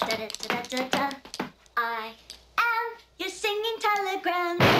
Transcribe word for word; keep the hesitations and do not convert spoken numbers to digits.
Da, da, da, da, da, da. I am your singing telegram.